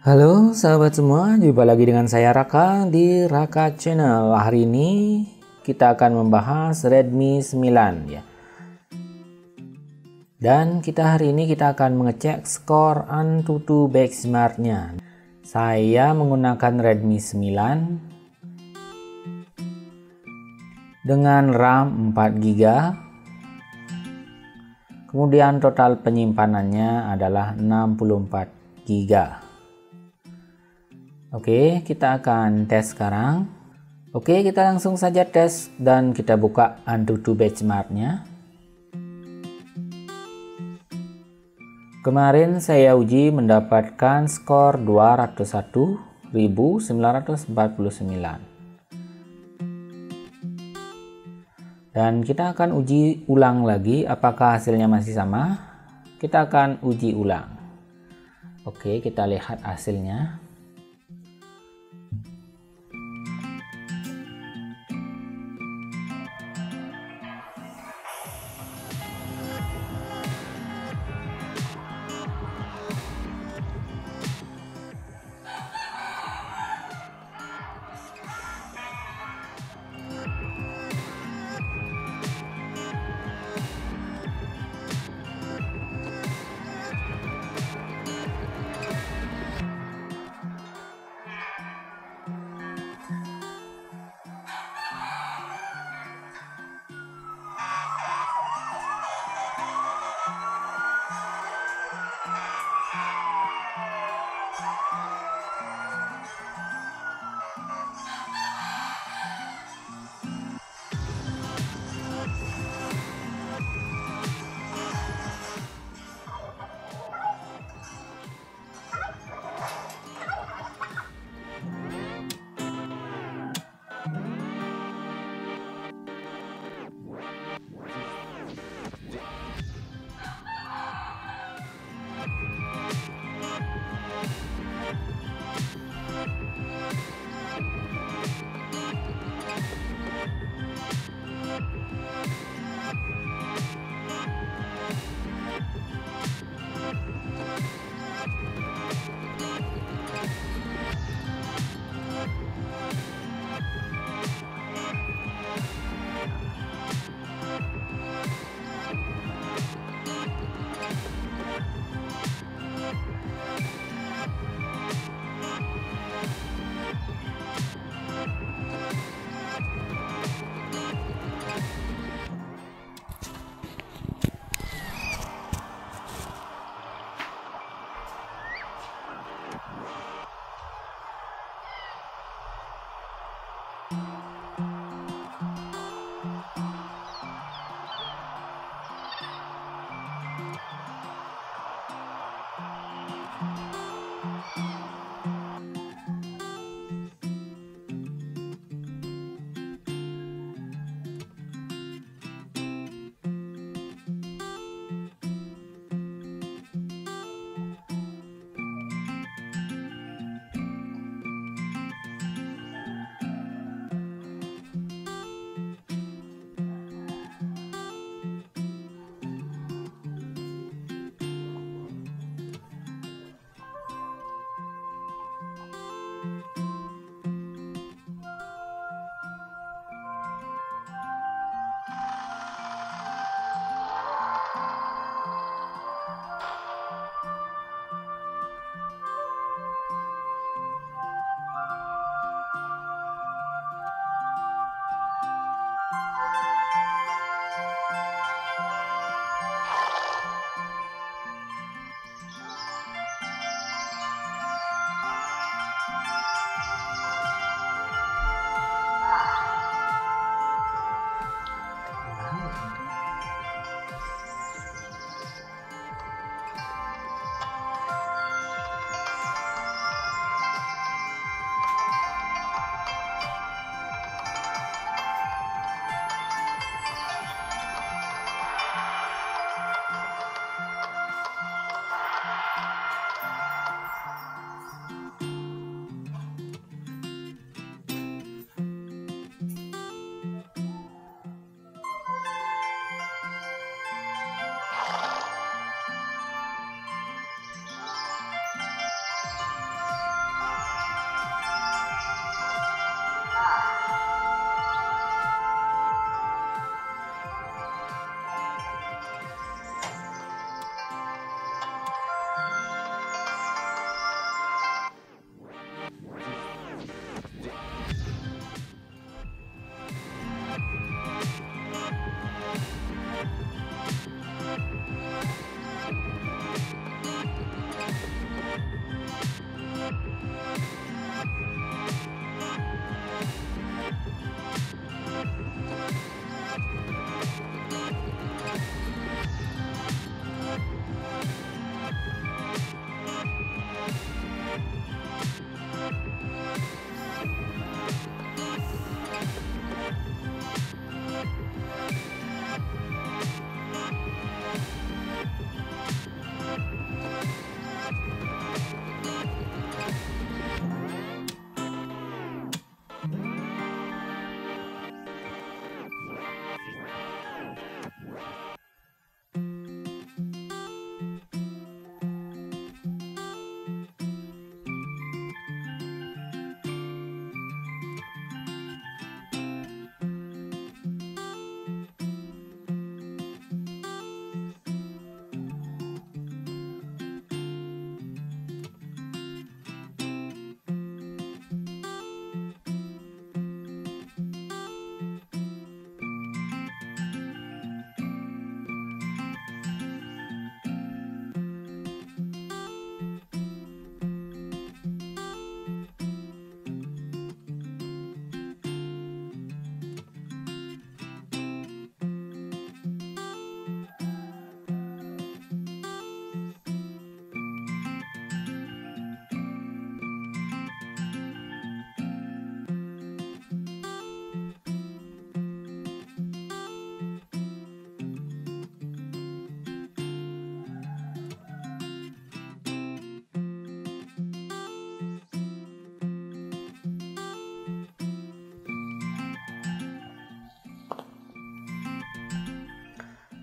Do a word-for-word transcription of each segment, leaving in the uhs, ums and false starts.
Halo sahabat semua, jumpa lagi dengan saya Raka di Raka Channel. Hari ini kita akan membahas Redmi sembilan ya. Dan kita hari ini kita akan mengecek skor Antutu Benchmark-nya. Saya menggunakan Redmi sembilan dengan RAM empat giga. Kemudian total penyimpanannya adalah enam puluh empat giga. Oke, kita akan tes sekarang. Oke, kita langsung saja tes dan kita buka Antutu Benchmark-nya. Kemarin saya uji mendapatkan skor dua ratus satu ribu sembilan ratus empat puluh sembilan. Dan kita akan uji ulang lagi apakah hasilnya masih sama. Kita akan uji ulang. Oke, kita lihat hasilnya.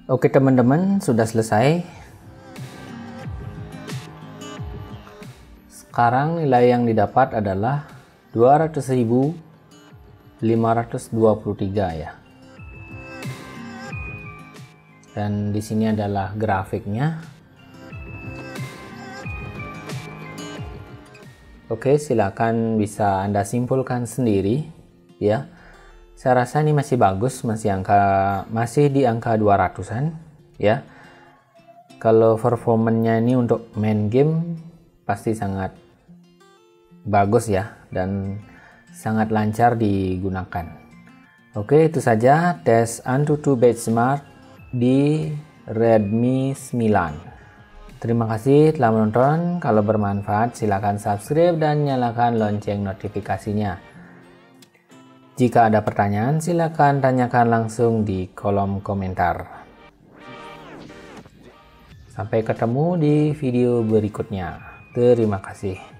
Oke teman-teman, sudah selesai. Sekarang nilai yang didapat adalah dua ratus ribu lima ratus dua puluh tiga ya. Dan di sini adalah grafiknya. Oke, silakan bisa Anda simpulkan sendiri ya. Saya rasa ini masih bagus, masih angka masih di angka dua ratusan ya. Kalau performanya ini untuk main game pasti sangat bagus ya, dan sangat lancar digunakan. Oke, itu saja tes Antutu Benchmark di Redmi sembilan. Terima kasih telah menonton. Kalau bermanfaat silakan subscribe dan nyalakan lonceng notifikasinya. Jika ada pertanyaan silakan tanyakan langsung di kolom komentar. Sampai ketemu di video berikutnya. Terima kasih.